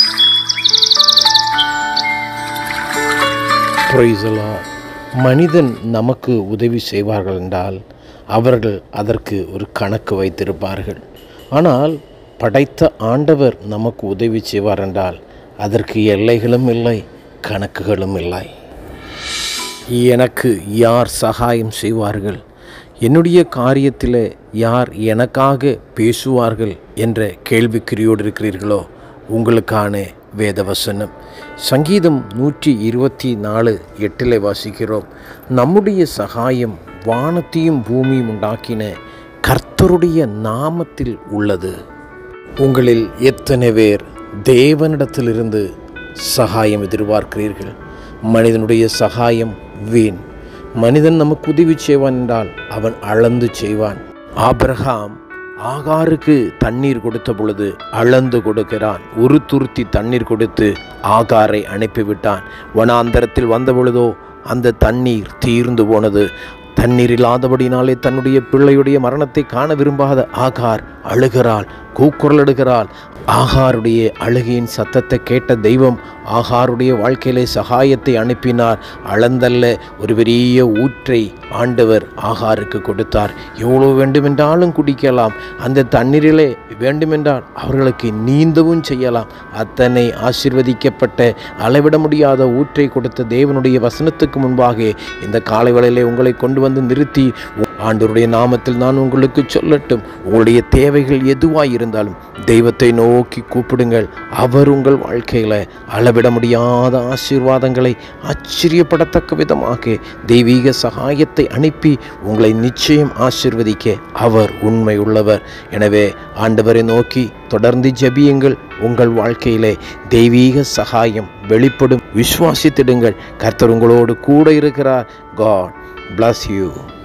Praise the Lord. மனிதன் நமக்கு உதவி செய்வார்கள் என்றால் அவர்கள் அதற்கு ஒரு கணக்கு வைத்திருப்பார்கள். ஆனால் படைத்த ஆண்டவர் நமக்கு உதவி செய்வார் என்றால் அதற்கு எல்லைகளும் இல்லை, கணக்குகளும் இல்லை. எனக்கு யார் சகாயம் செய்வார்கள், என்னுடைய காரியத்தில் யார் எனக்காக பேசுவார்கள் என்ற கேள்விக்குறியோடு இருக்கிறீர்களோ, உங்களுக்கான வேதவசனம் சங்கீதம் 124:8 வாசிக்கிறோம். நம்முடைய சகாயம் வானத்தையும் பூமியும் உண்டாக்கின கர்த்தருடைய நாமத்தில் உள்ளது. உங்களில் எத்தனை பேர் தேவனிடத்திலிருந்து சகாயம் எதிர்பார்க்கிறீர்கள்? மனிதனுடைய சகாயம் வீண். மனிதன் நமக்கு உதவி செய்வான் என்றால் அவன் அளந்து செய்வான். ஆபிரகாம் ஆகாருக்கு தண்ணீர் கொடுத்த பொழுது அளந்து கொடுக்கிறான். ஒரு துருத்தி தண்ணீர் கொடுத்து ஆகாரை அனுப்பிவிட்டான். வனாந்தரத்தில் வந்த பொழுதோ அந்த தண்ணீர் தீர்ந்து போனது. தண்ணீர் இல்லாதபடினாலே தன்னுடைய பிள்ளையுடைய மரணத்தை காண விரும்பாத ஆகார் அழுகிறாள், கூக்குரலிடுகிறாள். ஆகாருடைய அழுகையின் சத்தத்தை கேட்ட தெய்வம் ஆகாருடைய வாழ்க்கையிலே சகாயத்தை அனுப்பினார். அளந்தல்ல ஒரு பெரிய ஊற்றை ஆண்டவர் ஆகாருக்கு கொடுத்தார். எவ்வளோ வேண்டுமென்றாலும் குடிக்கலாம், அந்த தண்ணீரிலே வேண்டுமென்றால் அவர்களுக்கு நீந்தவும் செய்யலாம். அத்தனை ஆசீர்வதிக்கப்பட்ட அளவிட முடியாத ஊற்றை கொடுத்த தேவனுடைய வசனத்துக்கு முன்பாக இந்த காலை வேளையிலே உங்களை கொண்டு வந்து நிறுத்தி, ஆண்டவருடைய நாமத்தில் நான் உங்களுக்கு சொல்லட்டும், உங்களுடைய தேவைகள் எதுவாய் இருந்தாலும் தெய்வத்தை நோக்கி கூப்பிடுங்கள். அவர் உங்கள் வாழ்க்கையில் அளவிட முடியாத ஆசீர்வாதங்களை ஆச்சரியப்படத்தக்க விதமாக தெய்வீக சகாயத்தை அனுப்பி உங்களை நிச்சயம் ஆசீர்வதிக்க அவர் உண்மை உள்ளவர். எனவே ஆண்டவரை நோக்கி தொடர்ந்து ஜெபியுங்கள். உங்கள் வாழ்க்கையிலே தெய்வீக சகாயம் வெளிப்படும். விசுவாசித்திடுங்கள். கர்த்தர் உங்களோடு கூட இருக்கிறார். God bless you.